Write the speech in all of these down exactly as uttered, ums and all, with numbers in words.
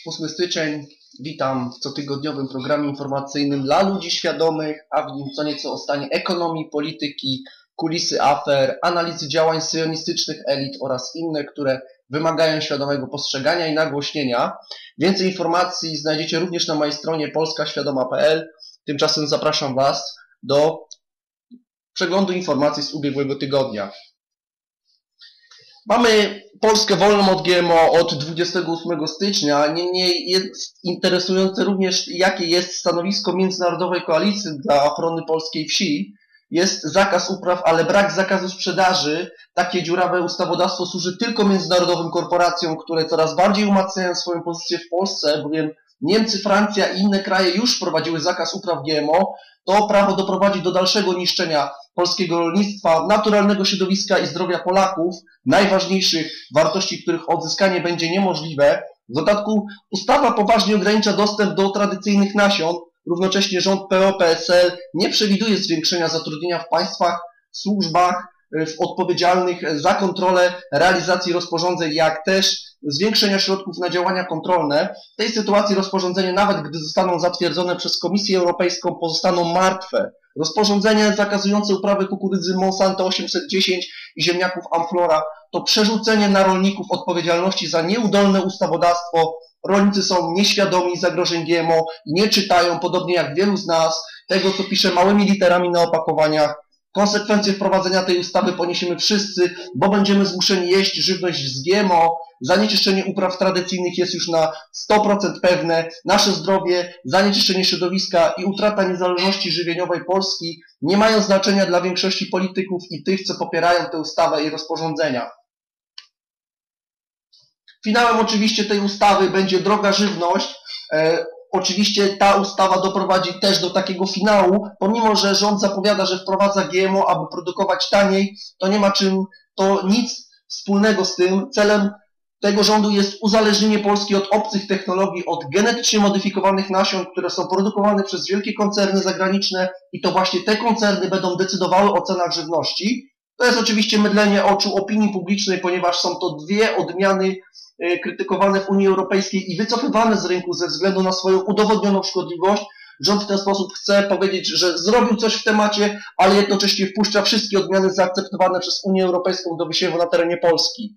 ósmy styczeń. Witam w cotygodniowym programie informacyjnym dla ludzi świadomych, a w nim co nieco o stanie ekonomii, polityki, kulisy afer, analizy działań syjonistycznych elit oraz inne, które wymagają świadomego postrzegania i nagłośnienia. Więcej informacji znajdziecie również na mojej stronie polska świadoma kropka p l. Tymczasem zapraszam Was do przeglądu informacji z ubiegłego tygodnia. Mamy Polskę wolną od G M O od dwudziestego ósmego stycznia. Niemniej jest interesujące również, jakie jest stanowisko Międzynarodowej Koalicji dla Ochrony Polskiej Wsi. Jest zakaz upraw, ale brak zakazu sprzedaży. Takie dziurawe ustawodawstwo służy tylko międzynarodowym korporacjom, które coraz bardziej umacniają swoją pozycję w Polsce, bowiem Niemcy, Francja i inne kraje już wprowadziły zakaz upraw G M O. To prawo doprowadzi do dalszego niszczenia polskiego rolnictwa, naturalnego środowiska i zdrowia Polaków, najważniejszych wartości, których odzyskanie będzie niemożliwe. W dodatku ustawa poważnie ogranicza dostęp do tradycyjnych nasion. Równocześnie rząd P O P S L nie przewiduje zwiększenia zatrudnienia w państwach, służbach w odpowiedzialnych za kontrolę realizacji rozporządzeń, jak też zwiększenia środków na działania kontrolne. W tej sytuacji rozporządzenia, nawet gdy zostaną zatwierdzone przez Komisję Europejską, pozostaną martwe. Rozporządzenie zakazujące uprawy kukurydzy Monsanto osiemset dziesięć i ziemniaków Amflora to przerzucenie na rolników odpowiedzialności za nieudolne ustawodawstwo. Rolnicy są nieświadomi zagrożeń G M O i nie czytają, podobnie jak wielu z nas, tego, co pisze małymi literami na opakowaniach. Konsekwencje wprowadzenia tej ustawy poniesiemy wszyscy, bo będziemy zmuszeni jeść żywność z G M O. Zanieczyszczenie upraw tradycyjnych jest już na sto procent pewne. Nasze zdrowie, zanieczyszczenie środowiska i utrata niezależności żywieniowej Polski nie mają znaczenia dla większości polityków i tych, co popierają tę ustawę i rozporządzenia. Finałem oczywiście tej ustawy będzie droga żywność. E, oczywiście ta ustawa doprowadzi też do takiego finału, pomimo że rząd zapowiada, że wprowadza G M O, aby produkować taniej, to nie ma czym, to nic wspólnego z tym. Celem tego rządu jest uzależnienie Polski od obcych technologii, od genetycznie modyfikowanych nasion, które są produkowane przez wielkie koncerny zagraniczne i to właśnie te koncerny będą decydowały o cenach żywności. To jest oczywiście mydlenie oczu opinii publicznej, ponieważ są to dwie odmiany krytykowane w Unii Europejskiej i wycofywane z rynku ze względu na swoją udowodnioną szkodliwość. Rząd w ten sposób chce powiedzieć, że zrobił coś w temacie, ale jednocześnie wpuszcza wszystkie odmiany zaakceptowane przez Unię Europejską do wysiewu na terenie Polski.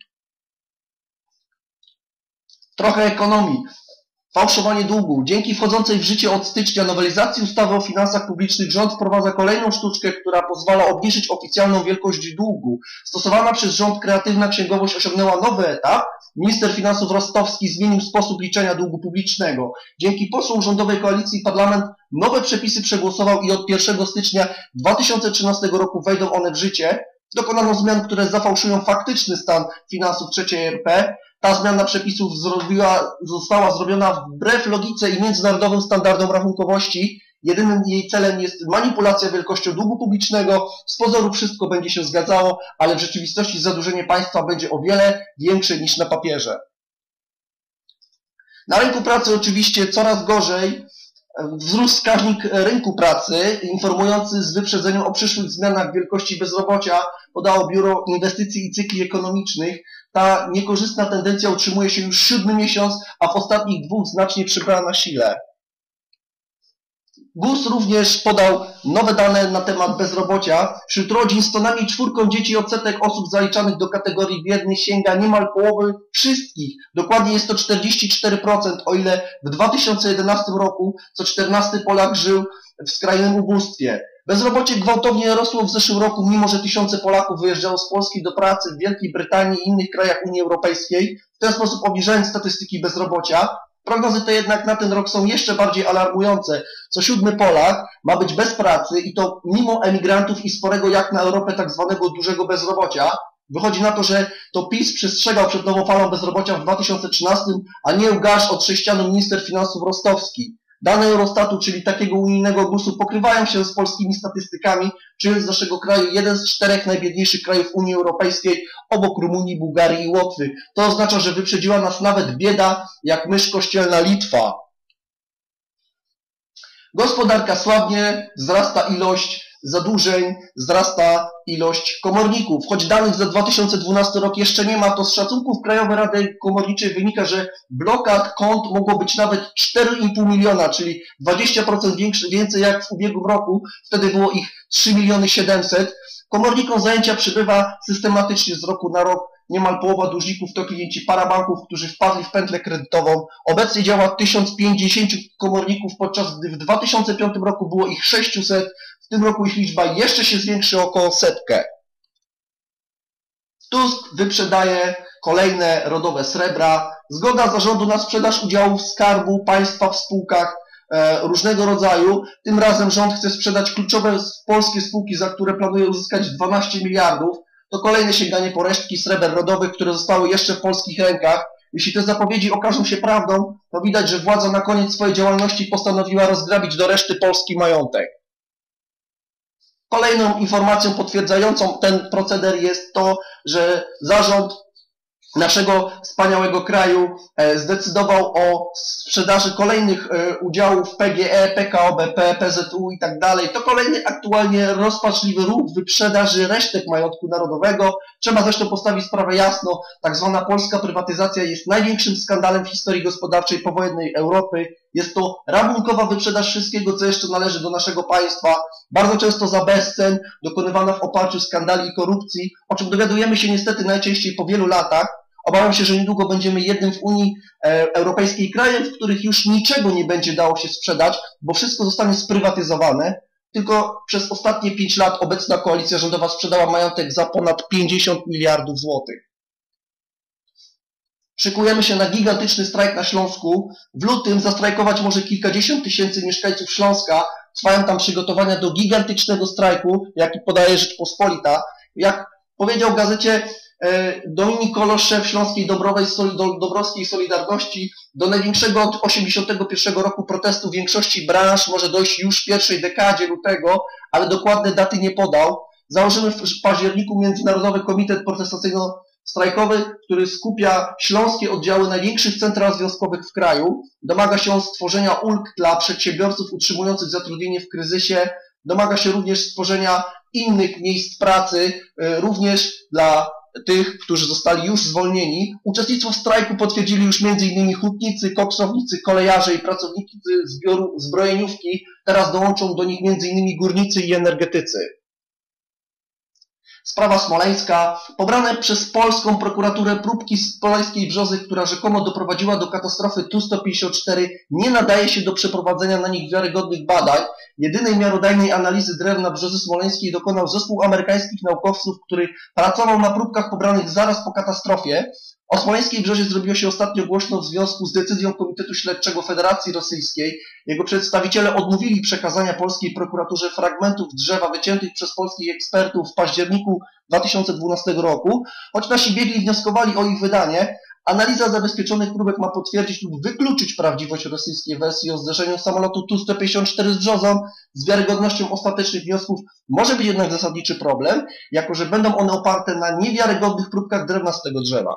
Trochę ekonomii. Fałszowanie długu. Dzięki wchodzącej w życie od stycznia nowelizacji ustawy o finansach publicznych rząd wprowadza kolejną sztuczkę, która pozwala obniżyć oficjalną wielkość długu. Stosowana przez rząd kreatywna księgowość osiągnęła nowy etap. Minister finansów Rostowski zmienił sposób liczenia długu publicznego. Dzięki posłom rządowej koalicji parlament nowe przepisy przegłosował i od pierwszego stycznia dwa tysiące trzynastego roku wejdą one w życie. Dokonano zmian, które zafałszują faktyczny stan finansów trzeciej R P. Ta zmiana przepisów zrobiła, została zrobiona wbrew logice i międzynarodowym standardom rachunkowości. Jedynym jej celem jest manipulacja wielkością długu publicznego. Z pozoru wszystko będzie się zgadzało, ale w rzeczywistości zadłużenie państwa będzie o wiele większe niż na papierze. Na rynku pracy oczywiście coraz gorzej. Wzrósł wskaźnik rynku pracy, informujący z wyprzedzeniem o przyszłych zmianach wielkości bezrobocia, podało Biuro Inwestycji i Cykli Ekonomicznych. Ta niekorzystna tendencja utrzymuje się już siódmy miesiąc, a w ostatnich dwóch znacznie przybrała na sile. G U S również podał nowe dane na temat bezrobocia. Wśród rodzin z co najmniej czwórką dzieci odsetek osób zaliczanych do kategorii biednych sięga niemal połowy wszystkich. Dokładnie jest to czterdzieści cztery procent, o ile w dwa tysiące jedenastym roku co czternasty Polak żył w skrajnym ubóstwie. Bezrobocie gwałtownie rosło w zeszłym roku, mimo że tysiące Polaków wyjeżdżało z Polski do pracy w Wielkiej Brytanii i innych krajach Unii Europejskiej, w ten sposób obniżając statystyki bezrobocia. Prognozy te jednak na ten rok są jeszcze bardziej alarmujące. Co siódmy Polak ma być bez pracy i to mimo emigrantów i sporego jak na Europę tak zwanego dużego bezrobocia. Wychodzi na to, że to PiS przestrzegał przed nową falą bezrobocia w dwa tysiące trzynastym, a nie łgarz od sześcianu minister finansów Rostowski. Dane Eurostatu, czyli takiego unijnego G U S-u, pokrywają się z polskimi statystykami, czyniąc z naszego kraju jeden z czterech najbiedniejszych krajów Unii Europejskiej, obok Rumunii, Bułgarii i Łotwy. To oznacza, że wyprzedziła nas nawet bieda, jak mysz kościelna Litwa. Gospodarka słabnie, wzrasta ilość zadłużeń, wzrasta ilość komorników. Choć danych za dwa tysiące dwunasty rok jeszcze nie ma, to z szacunków Krajowej Rady Komorniczej wynika, że blokad kont mogło być nawet cztery i pół miliona, czyli dwadzieścia procent więcej jak w ubiegłym roku. Wtedy było ich trzy miliony siedemset. Komornikom zajęcia przybywa systematycznie z roku na rok. Niemal połowa dłużników to klienci parabanków, którzy wpadli w pętlę kredytową. Obecnie działa tysiąc pięćdziesiąt komorników, podczas gdy w dwa tysiące piątym roku było ich sześćset. W tym roku ich liczba jeszcze się zwiększy o około setkę. Tusk wyprzedaje kolejne rodowe srebra. Zgoda zarządu na sprzedaż udziałów Skarbu Państwa w spółkach e, różnego rodzaju. Tym razem rząd chce sprzedać kluczowe polskie spółki, za które planuje uzyskać dwanaście miliardów. To kolejne sięganie po resztki sreber rodowych, które zostały jeszcze w polskich rękach. Jeśli te zapowiedzi okażą się prawdą, to widać, że władza na koniec swojej działalności postanowiła rozgrabić do reszty polski majątek. Kolejną informacją potwierdzającą ten proceder jest to, że zarząd naszego wspaniałego kraju zdecydował o sprzedaży kolejnych udziałów P G E, P K O B P, P Z U i tak dalej. To kolejny aktualnie rozpaczliwy ruch wyprzedaży resztek majątku narodowego. Trzeba zresztą postawić sprawę jasno, tak zwana polska prywatyzacja jest największym skandalem w historii gospodarczej powojennej Europy. Jest to rabunkowa wyprzedaż wszystkiego, co jeszcze należy do naszego państwa, bardzo często za bezcen, dokonywana w oparciu skandali i korupcji, o czym dowiadujemy się niestety najczęściej po wielu latach. Obawiam się, że niedługo będziemy jednym w Unii Europejskiej krajem, w których już niczego nie będzie dało się sprzedać, bo wszystko zostanie sprywatyzowane. Tylko przez ostatnie pięć lat obecna koalicja rządowa sprzedała majątek za ponad pięćdziesiąt miliardów złotych. Szykujemy się na gigantyczny strajk na Śląsku. W lutym zastrajkować może kilkadziesiąt tysięcy mieszkańców Śląska. Trwają tam przygotowania do gigantycznego strajku, jaki podaje Rzeczpospolita. Jak powiedział w gazecie Dominik Kolosz, szef Śląskiej Dąbrowej, Dąbrowskiej Solidarności, do największego od osiemdziesiątego pierwszego roku protestu większości branż może dojść już w pierwszej dekadzie lutego, ale dokładne daty nie podał. Założymy w październiku Międzynarodowy Komitet Protestacyjno-Strajkowy, który skupia śląskie oddziały największych central związkowych w kraju. Domaga się on stworzenia ulg dla przedsiębiorców utrzymujących zatrudnienie w kryzysie. Domaga się również stworzenia innych miejsc pracy, również dla tych, którzy zostali już zwolnieni. Uczestnictwo w strajku potwierdzili już między innymi hutnicy, koksownicy, kolejarze i pracownicy zbioru zbrojeniówki. Teraz dołączą do nich między innymi górnicy i energetycy. Sprawa smoleńska. Pobrane przez polską prokuraturę próbki z Smoleńskiej Brzozy, która rzekomo doprowadziła do katastrofy Tu sto pięćdziesiąt cztery, nie nadaje się do przeprowadzenia na nich wiarygodnych badań. Jedynej miarodajnej analizy drewna Brzozy Smoleńskiej dokonał zespół amerykańskich naukowców, który pracował na próbkach pobranych zaraz po katastrofie. O Smoleńskiej Brzozie zrobiło się ostatnio głośno w związku z decyzją Komitetu Śledczego Federacji Rosyjskiej. Jego przedstawiciele odmówili przekazania polskiej prokuraturze fragmentów drzewa wyciętych przez polskich ekspertów w październiku dwa tysiące dwunastego roku. Choć nasi biegli wnioskowali o ich wydanie, analiza zabezpieczonych próbek ma potwierdzić lub wykluczyć prawdziwość rosyjskiej wersji o zderzeniu samolotu Tu sto pięćdziesiąt cztery z Brzozą. Z wiarygodnością ostatecznych wniosków może być jednak zasadniczy problem, jako że będą one oparte na niewiarygodnych próbkach drewna z tego drzewa.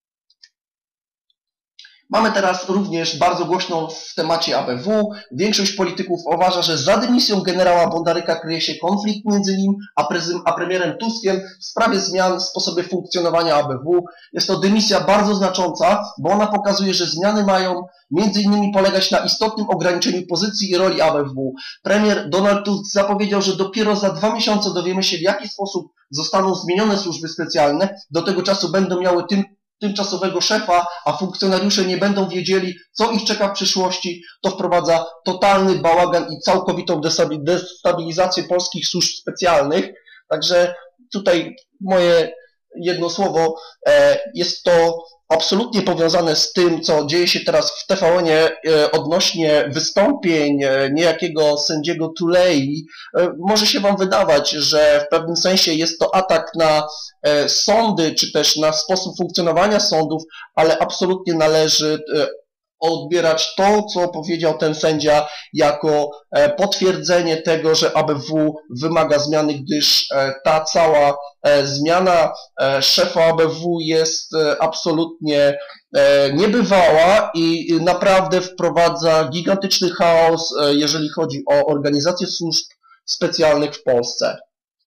Mamy teraz również bardzo głośną w temacie A B W. Większość polityków uważa, że za dymisją generała Bondaryka kryje się konflikt między nim a, prezym, a premierem Tuskiem w sprawie zmian w sposobie funkcjonowania A B W. Jest to dymisja bardzo znacząca, bo ona pokazuje, że zmiany mają między innymi polegać na istotnym ograniczeniu pozycji i roli A B W. Premier Donald Tusk zapowiedział, że dopiero za dwa miesiące dowiemy się, w jaki sposób zostaną zmienione służby specjalne. Do tego czasu będą miały tym tymczasowego szefa, a funkcjonariusze nie będą wiedzieli, co ich czeka w przyszłości. To wprowadza totalny bałagan i całkowitą destabilizację polskich służb specjalnych. Także tutaj moje jedno słowo, jest to absolutnie powiązane z tym, co dzieje się teraz w T V N-ie odnośnie wystąpień niejakiego sędziego Tulei. Może się wam wydawać, że w pewnym sensie jest to atak na sądy, czy też na sposób funkcjonowania sądów, ale absolutnie należy odbierać to, co powiedział ten sędzia, jako potwierdzenie tego, że A B W wymaga zmiany, gdyż ta cała zmiana szefa A B W jest absolutnie niebywała i naprawdę wprowadza gigantyczny chaos, jeżeli chodzi o organizację służb specjalnych w Polsce.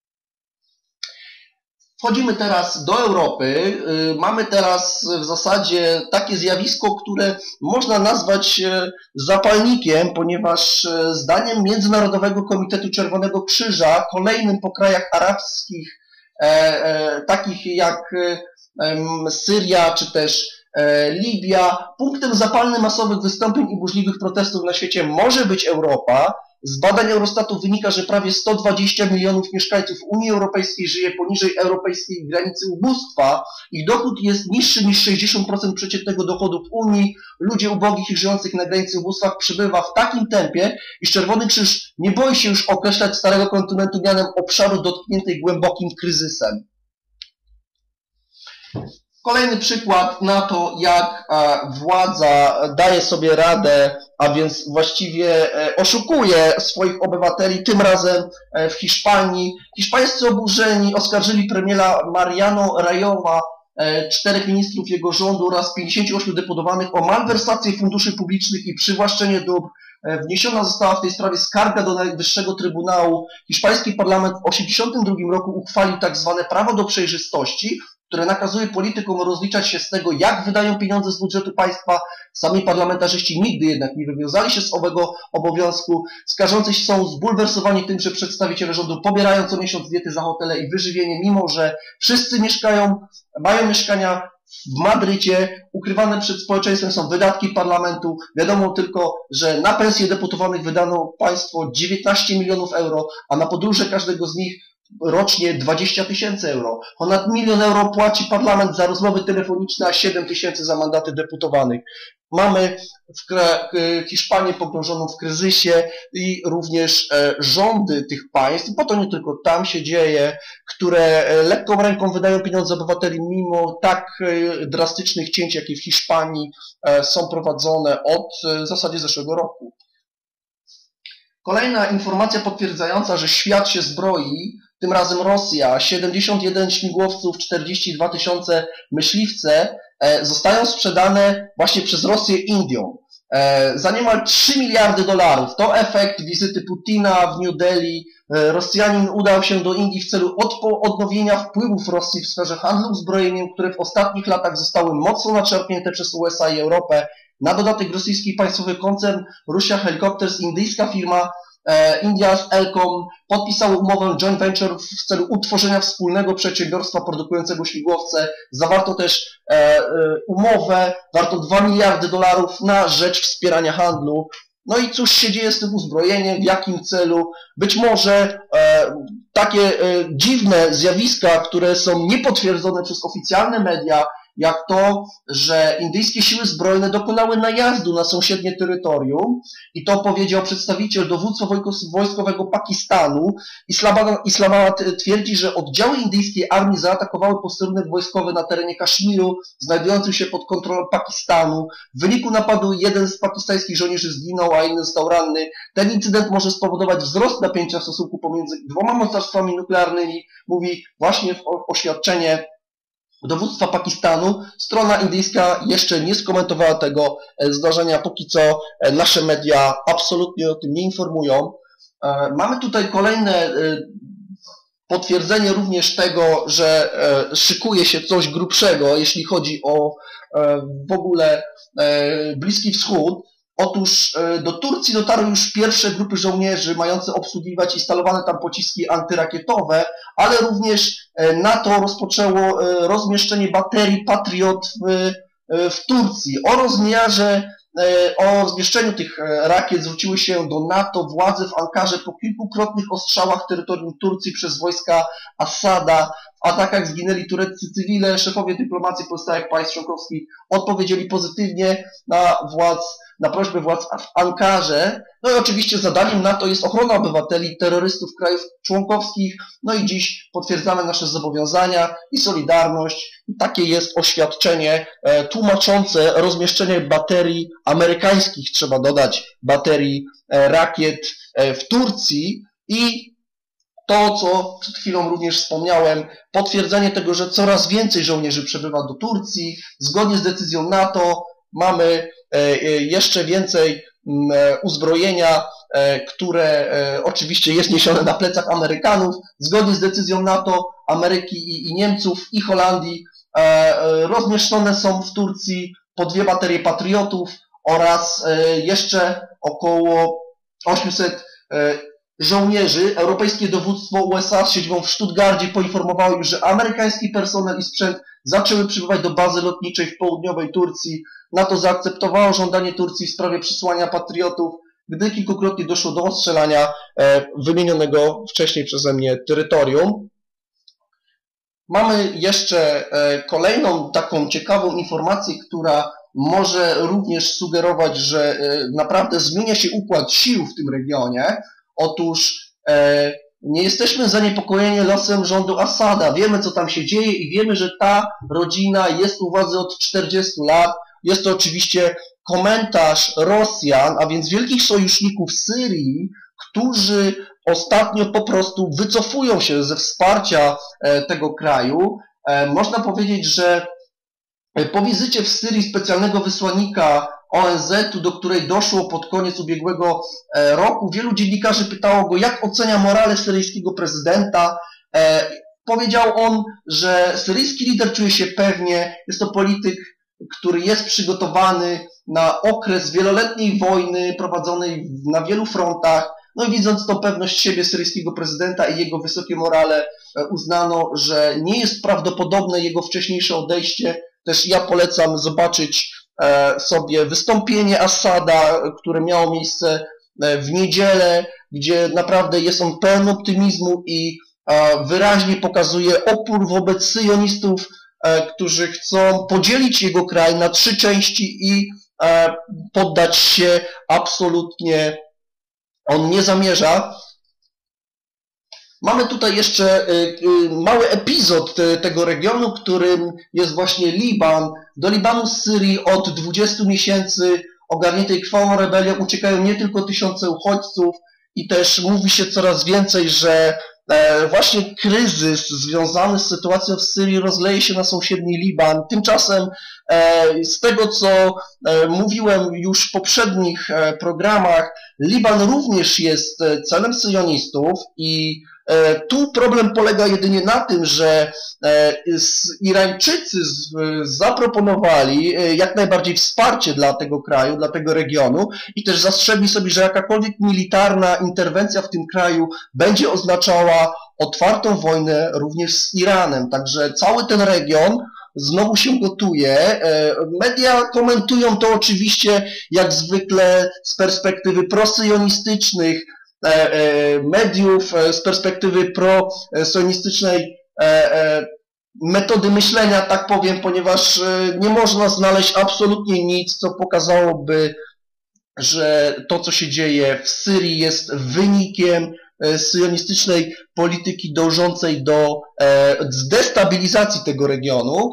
Wchodzimy teraz do Europy. Mamy teraz w zasadzie takie zjawisko, które można nazwać zapalnikiem, ponieważ zdaniem Międzynarodowego Komitetu Czerwonego Krzyża kolejnym po krajach arabskich, takich jak Syria czy też Libia, punktem zapalnym masowych wystąpień i burzliwych protestów na świecie może być Europa. Z badań Eurostatu wynika, że prawie sto dwadzieścia milionów mieszkańców Unii Europejskiej żyje poniżej europejskiej granicy ubóstwa. Ich dochód jest niższy niż sześćdziesiąt procent przeciętnego dochodu w Unii. Ludzie ubogich i żyjących na granicy ubóstwa przybywa w takim tempie, iż Czerwony Krzyż nie boi się już określać Starego Kontynentu mianem obszaru dotkniętej głębokim kryzysem. Kolejny przykład na to, jak władza daje sobie radę, a więc właściwie oszukuje swoich obywateli, tym razem w Hiszpanii. Hiszpańscy oburzeni oskarżyli premiera Mariano Rajoya, czterech ministrów jego rządu oraz pięćdziesięciu ośmiu deputowanych o malwersację funduszy publicznych i przywłaszczenie dóbr. Wniesiona została w tej sprawie skarga do Najwyższego Trybunału. Hiszpański parlament w tysiąc dziewięćset osiemdziesiątym drugim roku uchwalił tak zwane prawo do przejrzystości, które nakazuje politykom rozliczać się z tego, jak wydają pieniądze z budżetu państwa. Sami parlamentarzyści nigdy jednak nie wywiązali się z owego obowiązku. Skarżący są zbulwersowani tym, że przedstawiciele rządu pobierają co miesiąc diety za hotele i wyżywienie, mimo że wszyscy mieszkają, mają mieszkania w Madrycie, ukrywane przed społeczeństwem są wydatki parlamentu. Wiadomo tylko, że na pensje deputowanych wydano państwo dziewiętnaście milionów euro, a na podróże każdego z nich rocznie dwadzieścia tysięcy euro. Ponad milion euro płaci parlament za rozmowy telefoniczne, a siedem tysięcy za mandaty deputowanych. Mamy w Hiszpanię pogrążoną w kryzysie i również rządy tych państw, bo to nie tylko tam się dzieje, które lekką ręką wydają pieniądze obywateli, mimo tak drastycznych cięć, jakie w Hiszpanii są prowadzone od w zasadzie zeszłego roku. Kolejna informacja potwierdzająca, że świat się zbroi, tym razem Rosja, siedemdziesiąt jeden śmigłowców, czterdzieści dwa tysiące myśliwce zostają sprzedane właśnie przez Rosję Indiom za niemal trzy miliardy dolarów. To efekt wizyty Putina w New Delhi. Rosjanin udał się do Indii w celu odnowienia wpływów Rosji w sferze handlu uzbrojeniem, które w ostatnich latach zostały mocno naczerpnięte przez U S A i Europę. Na dodatek rosyjski państwowy koncern Russia Helicopters, indyjska firma India's Elcom podpisały umowę joint venture w celu utworzenia wspólnego przedsiębiorstwa produkującego śmigłowce. Zawarto też e, e, umowę wartą dwa miliardy dolarów na rzecz wspierania handlu. No i cóż się dzieje z tym uzbrojeniem, w jakim celu? Być może e, takie e, dziwne zjawiska, które są niepotwierdzone przez oficjalne media, jak to, że indyjskie siły zbrojne dokonały najazdu na sąsiednie terytorium i to powiedział przedstawiciel dowództwa wojskowego Pakistanu. Islamabad twierdzi, że oddziały indyjskiej armii zaatakowały posterunek wojskowy na terenie Kaszmiru, znajdujący się pod kontrolą Pakistanu. W wyniku napadu jeden z pakistańskich żołnierzy zginął, a inny został ranny. Ten incydent może spowodować wzrost napięcia w stosunku pomiędzy dwoma mocarstwami nuklearnymi, mówi właśnie oświadczenie dowództwa Pakistanu. Strona indyjska jeszcze nie skomentowała tego zdarzenia, póki co nasze media absolutnie o tym nie informują. Mamy tutaj kolejne potwierdzenie również tego, że szykuje się coś grubszego, jeśli chodzi o w ogóle Bliski Wschód. Otóż do Turcji dotarły już pierwsze grupy żołnierzy mające obsługiwać instalowane tam pociski antyrakietowe, ale również NATO rozpoczęło rozmieszczenie baterii Patriot w, w Turcji. O rozmiarze, o rozmieszczeniu tych rakiet zwróciły się do NATO władze w Ankarze po kilkukrotnych ostrzałach terytorium Turcji przez wojska Asada. W atakach zginęli tureccy cywile. Szefowie dyplomacji pozostałych państw członkowskich odpowiedzieli pozytywnie na władz na prośbę władz w Ankarze. No i oczywiście zadaniem NATO jest ochrona obywateli, terrorystów krajów członkowskich. No i dziś potwierdzamy nasze zobowiązania i solidarność. I takie jest oświadczenie e, tłumaczące rozmieszczenie baterii amerykańskich, trzeba dodać, baterii e, rakiet e, w Turcji. I to, co przed chwilą również wspomniałem, potwierdzenie tego, że coraz więcej żołnierzy przebywa do Turcji. Zgodnie z decyzją NATO mamy jeszcze więcej uzbrojenia, które oczywiście jest niesione na plecach Amerykanów, zgodnie z decyzją NATO, Ameryki i Niemców i Holandii. Rozmieszczone są w Turcji po dwie baterie patriotów oraz jeszcze około osiemset żołnierzy. Europejskie dowództwo U S A z siedzibą w Stuttgarcie poinformowało już, że amerykański personel i sprzęt zaczęły przybywać do bazy lotniczej w południowej Turcji. NATO zaakceptowało żądanie Turcji w sprawie przysłania patriotów, gdy kilkukrotnie doszło do ostrzelania wymienionego wcześniej przeze mnie terytorium. Mamy jeszcze kolejną taką ciekawą informację, która może również sugerować, że naprawdę zmienia się układ sił w tym regionie. Otóż nie jesteśmy zaniepokojeni losem rządu Assada. Wiemy, co tam się dzieje i wiemy, że ta rodzina jest u władzy od czterdziestu lat. Jest to oczywiście komentarz Rosjan, a więc wielkich sojuszników Syrii, którzy ostatnio po prostu wycofują się ze wsparcia tego kraju. Można powiedzieć, że po wizycie w Syrii specjalnego wysłannika O N Z-u, do której doszło pod koniec ubiegłego roku, wielu dziennikarzy pytało go, jak ocenia morale syryjskiego prezydenta. Powiedział on, że syryjski lider czuje się pewnie, jest to polityk, który jest przygotowany na okres wieloletniej wojny prowadzonej na wielu frontach. No i widząc tą pewność siebie syryjskiego prezydenta i jego wysokie morale, uznano, że nie jest prawdopodobne jego wcześniejsze odejście. Też ja polecam zobaczyć sobie wystąpienie Assada, które miało miejsce w niedzielę, gdzie naprawdę jest on pełen optymizmu i wyraźnie pokazuje opór wobec syjonistów, którzy chcą podzielić jego kraj na trzy części i poddać się absolutnie on nie zamierza. Mamy tutaj jeszcze mały epizod tego regionu, którym jest właśnie Liban. Do Libanu z Syrii od dwudziestu miesięcy ogarniętej krwawą rebelią uciekają nie tylko tysiące uchodźców i też mówi się coraz więcej, że właśnie kryzys związany z sytuacją w Syrii rozleje się na sąsiedni Liban. Tymczasem z tego, co mówiłem już w poprzednich programach, Liban również jest celem syjonistów i tu problem polega jedynie na tym, że Irańczycy zaproponowali jak najbardziej wsparcie dla tego kraju, dla tego regionu i też zastrzegli sobie, że jakakolwiek militarna interwencja w tym kraju będzie oznaczała otwartą wojnę również z Iranem. Także cały ten region znowu się gotuje. Media komentują to oczywiście jak zwykle z perspektywy prosyjonistycznych, mediów, z perspektywy prosyjonistycznej metody myślenia, tak powiem, ponieważ nie można znaleźć absolutnie nic, co pokazałoby, że to, co się dzieje w Syrii, jest wynikiem syjonistycznej polityki dążącej do destabilizacji tego regionu.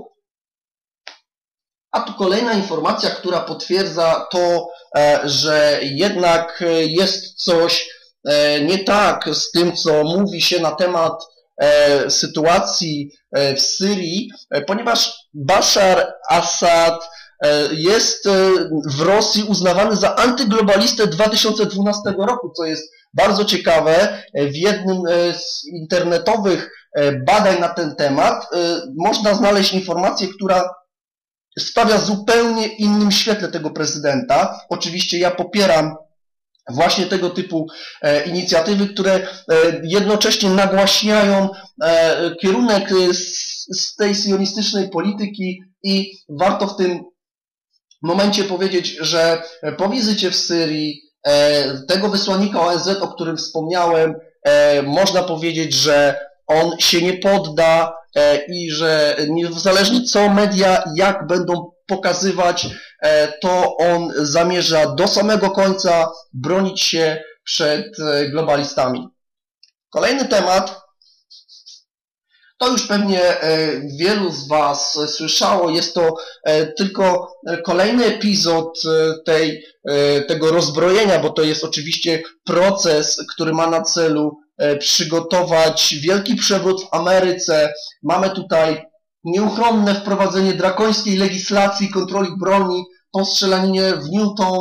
A tu kolejna informacja, która potwierdza to, że jednak jest coś nie tak z tym, co mówi się na temat sytuacji w Syrii, ponieważ Bashar Assad jest w Rosji uznawany za antyglobalistę dwa tysiące dwunastego roku, co jest bardzo ciekawe. W jednym z internetowych badań na ten temat można znaleźć informację, która stawia w zupełnie innym świetle tego prezydenta. Oczywiście ja popieram właśnie tego typu e, inicjatywy, które e, jednocześnie nagłaśniają e, kierunek z, z tej sionistycznej polityki i warto w tym momencie powiedzieć, że po wizycie w Syrii e, tego wysłannika O N Z, o którym wspomniałem, e, można powiedzieć, że on się nie podda e, i że niezależnie co media, jak będą pokazywać, to on zamierza do samego końca bronić się przed globalistami. Kolejny temat, to już pewnie wielu z Was słyszało, jest to tylko kolejny epizod tej, tego rozbrojenia, bo to jest oczywiście proces, który ma na celu przygotować wielki przewrót w Ameryce. Mamy tutaj nieuchronne wprowadzenie drakońskiej legislacji kontroli broni po strzelaninie w Newton,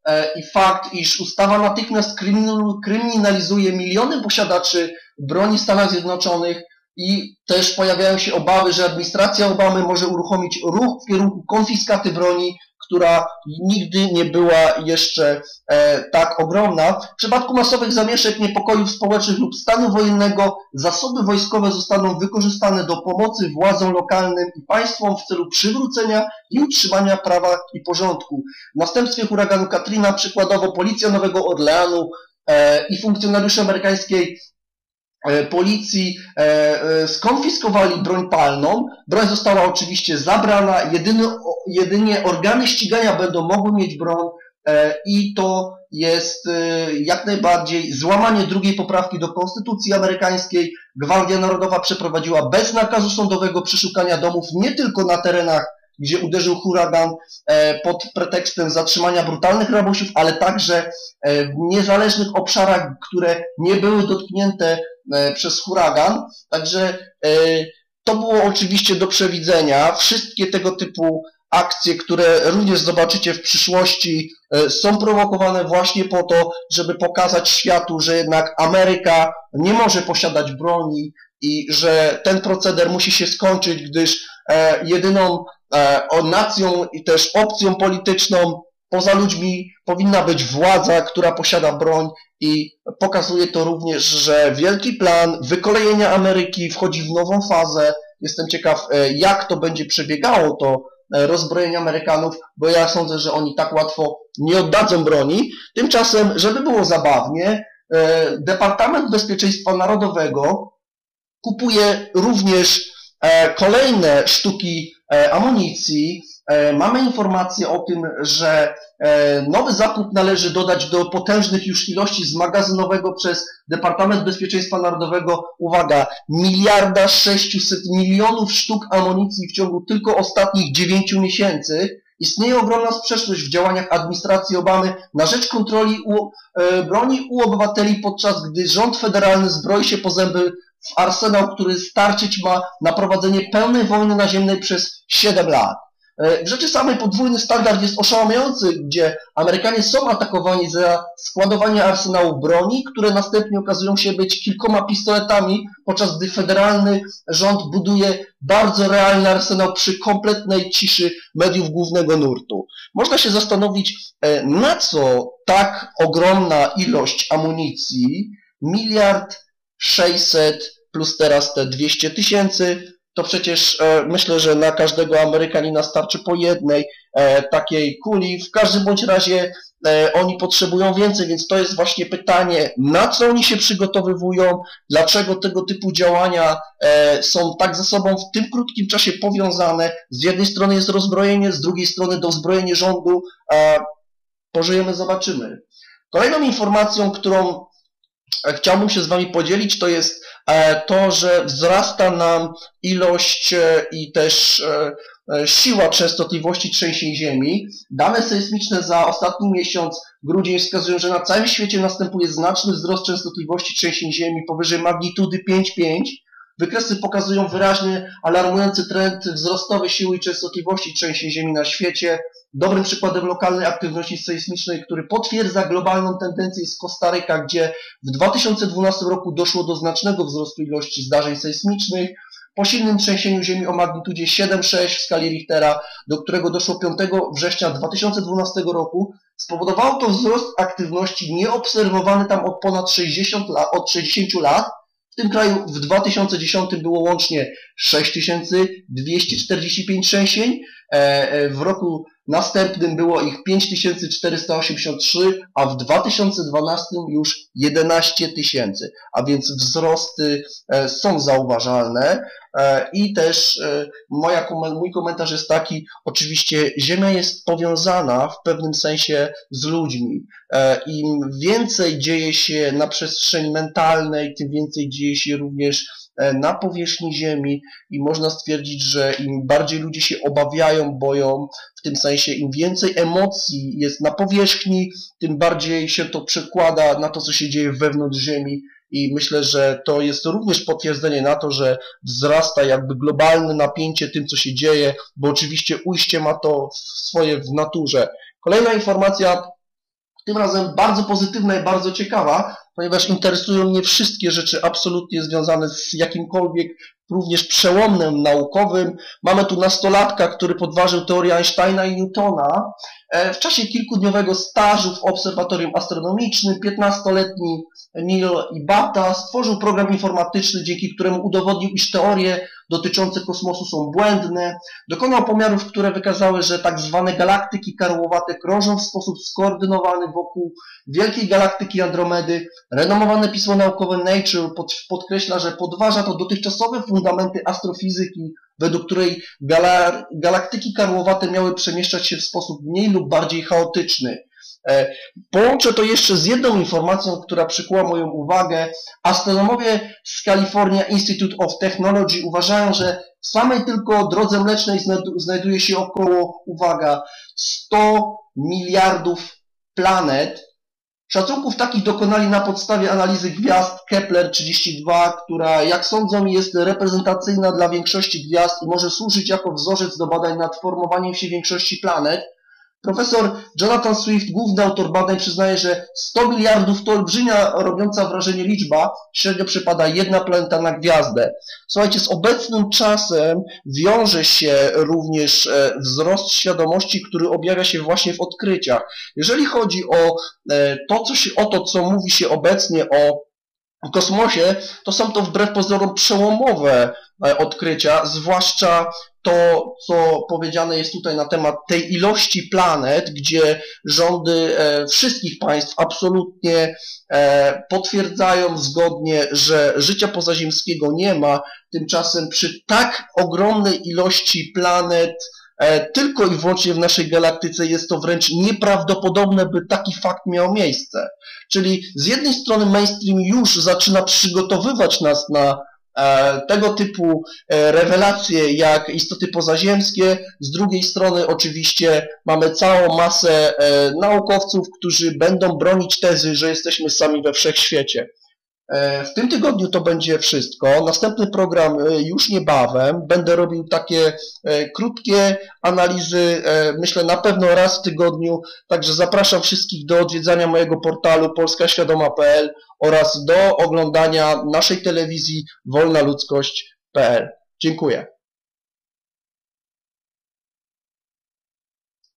i fakt, iż ustawa natychmiast kryminalizuje miliony posiadaczy broni w Stanach Zjednoczonych i też pojawiają się obawy, że administracja Obamy może uruchomić ruch w kierunku konfiskaty broni, która nigdy nie była jeszcze e, tak ogromna. W przypadku masowych zamieszek, niepokojów społecznych lub stanu wojennego zasoby wojskowe zostaną wykorzystane do pomocy władzom lokalnym i państwom w celu przywrócenia i utrzymania prawa i porządku. W następstwie huraganu Katrina przykładowo policja Nowego Orleanu e, i funkcjonariusze amerykańskiej policji skonfiskowali broń palną. Broń została oczywiście zabrana, jedyny, jedynie organy ścigania będą mogły mieć broń i to jest jak najbardziej złamanie drugiej poprawki do Konstytucji amerykańskiej. Gwardia Narodowa przeprowadziła bez nakazu sądowego przeszukania domów nie tylko na terenach, gdzie uderzył huragan pod pretekstem zatrzymania brutalnych rabusiów, ale także w niezależnych obszarach, które nie były dotknięte przez huragan. Także to było oczywiście do przewidzenia. Wszystkie tego typu akcje, które również zobaczycie w przyszłości, są prowokowane właśnie po to, żeby pokazać światu, że jednak Ameryka nie może posiadać broni i że ten proceder musi się skończyć, gdyż jedyną nacją i też opcją polityczną poza ludźmi powinna być władza, która posiada broń i pokazuje to również, że wielki plan wykolejenia Ameryki wchodzi w nową fazę. Jestem ciekaw, jak to będzie przebiegało, to rozbrojenie Amerykanów, bo ja sądzę, że oni tak łatwo nie oddadzą broni. Tymczasem, żeby było zabawnie, Departament Bezpieczeństwa Narodowego kupuje również kolejne sztuki amunicji. Mamy informację o tym, że nowy zakup należy dodać do potężnych już ilości zmagazynowego przez Departament Bezpieczeństwa Narodowego, uwaga, miliarda sześciuset milionów sztuk amunicji w ciągu tylko ostatnich dziewięciu miesięcy. Istnieje ogromna sprzeczność w działaniach administracji Obamy na rzecz kontroli u, e, broni u obywateli, podczas gdy rząd federalny zbroi się po zęby w arsenał, który starczyć ma na prowadzenie pełnej wojny naziemnej przez siedem lat. W rzeczy samej podwójny standard jest oszałamiający, gdzie Amerykanie są atakowani za składowanie arsenałów broni, które następnie okazują się być kilkoma pistoletami, podczas gdy federalny rząd buduje bardzo realny arsenał przy kompletnej ciszy mediów głównego nurtu. Można się zastanowić, na co tak ogromna ilość amunicji, miliard sześćset plus teraz te dwieście tysięcy, to przecież e, myślę, że na każdego Amerykanina starczy po jednej e, takiej kuli. W każdym bądź razie e, oni potrzebują więcej, więc to jest właśnie pytanie, na co oni się przygotowywują, dlaczego tego typu działania e, są tak ze sobą w tym krótkim czasie powiązane. Z jednej strony jest rozbrojenie, z drugiej strony dozbrojenie rządu. E, pożyjemy, zobaczymy. Kolejną informacją, którą chciałbym się z Wami podzielić, to jest to, że wzrasta nam ilość i też siła częstotliwości trzęsień ziemi. Dane sejsmiczne za ostatni miesiąc, grudzień, wskazują, że na całym świecie następuje znaczny wzrost częstotliwości trzęsień ziemi powyżej magnitudy pięć przecinek pięć. Wykresy pokazują wyraźnie alarmujący trend wzrostowy siły i częstotliwości trzęsień ziemi na świecie. Dobrym przykładem lokalnej aktywności sejsmicznej, który potwierdza globalną tendencję, jest Kostaryka, gdzie w dwa tysiące dwunastym roku doszło do znacznego wzrostu ilości zdarzeń sejsmicznych. Po silnym trzęsieniu ziemi o magnitudzie siedem przecinek sześć w skali Richtera, do którego doszło piątego września dwa tysiące dwunastego roku, spowodowało to wzrost aktywności nieobserwowany tam od ponad sześćdziesięciu lat, od sześćdziesięciu lat. W tym kraju w dwa tysiące dziesiątym było łącznie sześć tysięcy dwieście czterdzieści pięć trzęsień, w roku następnym było ich pięć tysięcy czterysta osiemdziesiąt trzy, a w dwa tysiące dwunastym już jedenaście tysięcy, a więc wzrosty są zauważalne. I też moja, mój komentarz jest taki, oczywiście Ziemia jest powiązana w pewnym sensie z ludźmi. Im więcej dzieje się na przestrzeni mentalnej, tym więcej dzieje się również na powierzchni Ziemi i można stwierdzić, że im bardziej ludzie się obawiają, boją, w tym sensie im więcej emocji jest na powierzchni, tym bardziej się to przekłada na to, co się dzieje wewnątrz Ziemi. I myślę, że to jest również potwierdzenie na to, że wzrasta jakby globalne napięcie tym, co się dzieje, bo oczywiście ujście ma to swoje w naturze. Kolejna informacja tym razem bardzo pozytywna i bardzo ciekawa, ponieważ interesują mnie wszystkie rzeczy absolutnie związane z jakimkolwiek również przełomem naukowym. Mamy tu nastolatka, który podważył teorię Einsteina i Newtona. W czasie kilkudniowego stażu w obserwatorium astronomicznym piętnastoletni Neil Ibata stworzył program informatyczny, dzięki któremu udowodnił, iż teorie dotyczące kosmosu są błędne. Dokonał pomiarów, które wykazały, że tak zwane galaktyki karłowate krążą w sposób skoordynowany wokół wielkiej galaktyki Andromedy. Renomowane pismo naukowe Nature pod, podkreśla, że podważa to dotychczasowe fundamenty astrofizyki, według której gala, galaktyki karłowate miały przemieszczać się w sposób mniej lub bardziej chaotyczny. Połączę to jeszcze z jedną informacją, która przykuła moją uwagę. Astronomowie z California Institute of Technology uważają, że w samej tylko drodze mlecznej znajduje się około, uwaga, sto miliardów planet. Szacunków takich dokonali na podstawie analizy gwiazd Kepler trzydzieści dwa, która, jak sądzą, jest reprezentacyjna dla większości gwiazd i może służyć jako wzorzec do badań nad formowaniem się większości planet. Profesor Jonathan Swift, główny autor badań, przyznaje, że sto miliardów to olbrzymia, robiąca wrażenie liczba. Średnio przypada jedna planeta na gwiazdę. Słuchajcie, z obecnym czasem wiąże się również wzrost świadomości, który objawia się właśnie w odkryciach. Jeżeli chodzi o to, co się, o to, co mówi się obecnie o kosmosie, to są to wbrew pozorom przełomowe odkrycia, zwłaszcza to, co powiedziane jest tutaj na temat tej ilości planet, gdzie rządy wszystkich państw absolutnie potwierdzają zgodnie, że życia pozaziemskiego nie ma. Tymczasem przy tak ogromnej ilości planet tylko i wyłącznie w naszej galaktyce jest to wręcz nieprawdopodobne, by taki fakt miał miejsce. Czyli z jednej strony mainstream już zaczyna przygotowywać nas na tego typu rewelacje jak istoty pozaziemskie, z drugiej strony oczywiście mamy całą masę naukowców, którzy będą bronić tezy, że jesteśmy sami we wszechświecie. W tym tygodniu to będzie wszystko. Następny program już niebawem. Będę robił takie krótkie analizy, myślę na pewno raz w tygodniu, także zapraszam wszystkich do odwiedzania mojego portalu polska świadoma kropka p l oraz do oglądania naszej telewizji wolna ludzkość kropka p l. Dziękuję.